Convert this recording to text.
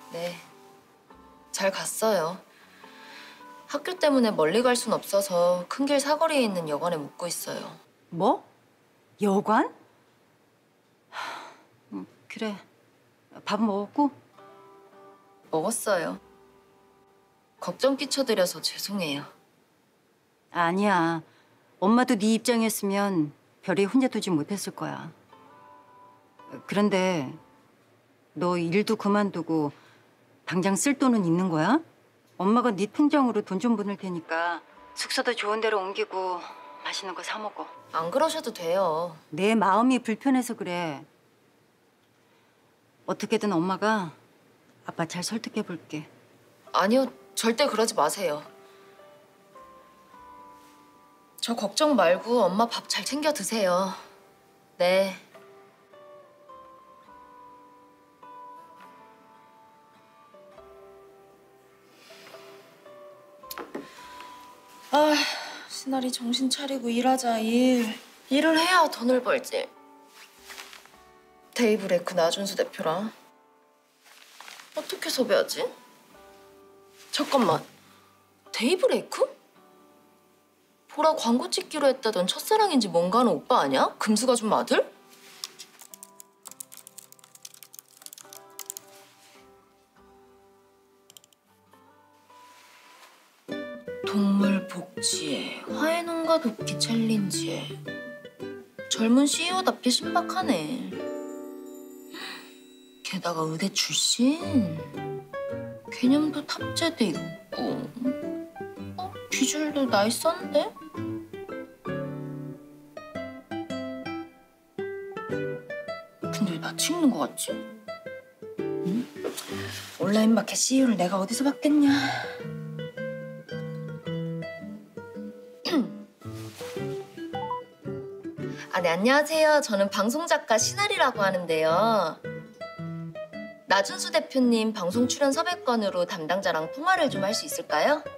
네, 잘 갔어요. 학교 때문에 멀리 갈 순 없어서 큰 길 사거리에 있는 여관에 묵고 있어요. 뭐? 여관? 그래. 밥 먹었고? 먹었어요. 걱정 끼쳐드려서 죄송해요. 아니야. 엄마도 네 입장이었으면 별이 혼자 두지 못했을 거야. 그런데 너 일도 그만두고 당장 쓸 돈은 있는 거야? 엄마가 네 통장으로 돈 좀 보낼 테니까 숙소도 좋은 데로 옮기고 맛있는 거 사 먹어. 안 그러셔도 돼요. 내 마음이 불편해서 그래. 어떻게든 엄마가 아빠 잘 설득해 볼게. 아니요, 절대 그러지 마세요. 저 걱정 말고 엄마 밥 잘 챙겨 드세요. 네. 아, 신아리 정신 차리고 일하자, 일. 일을 해야 돈을 벌지. 데이브레이크 나준수 대표랑 어떻게 섭외하지? 잠깐만, 데이브레이크? 보라 광고 찍기로 했다던 첫사랑인지 뭔가 하는 오빠 아니야? 금수가 준 아들? 동물 복지에 화해농가 돕기 챌린지에 젊은 CEO답게 신박하네. 게다가 의대 출신, 개념도 탑재돼 있고, 비주얼도 나이스한데? 근데 왜 나 찍는 거 같지? 응? 온라인 마켓 CEO를 내가 어디서 받겠냐? 아, 네, 안녕하세요. 저는 방송작가 신아리라고 하는데요. 나준수 대표님 방송 출연 섭외건으로 담당자랑 통화를 좀 할 수 있을까요?